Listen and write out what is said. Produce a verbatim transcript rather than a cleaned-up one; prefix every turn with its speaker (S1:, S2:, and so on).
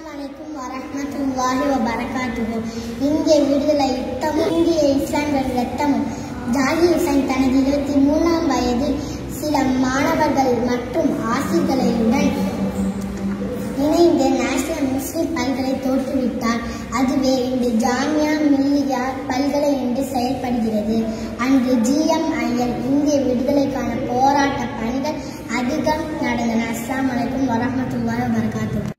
S1: அஸ்ஸலாமு அலைக்கும் வரஹ்மத்துல்லாஹி வபரகாத்துஹு. இந்திய விடுதலை யுத்தமும் இந்திய இஸ்லாமியர் இரத்தமும். ஜாகிர் ஹுசைன் தனது இருபத்தி மூணாம் வயதில் சில மாணவர்கள் மற்றும் ஆசிரியர்களுடன் இணைந்து நேஷனல் முஸ்லிம் பல்கலை தோற்றுவித்தார். அதுவே இன்று ஜாமியா மில்லியா பல்கலை என்று செயல்படுகிறது. அன்று ஜிஎம்ஐஎல் இந்திய விடுதலைக்கான போராட்ட பணிகள் அதிகம் நடந்தன. அஸ்ஸலாமு அலைக்கும் வரஹ்மத்துல்லாஹி வபரகாத்துஹு.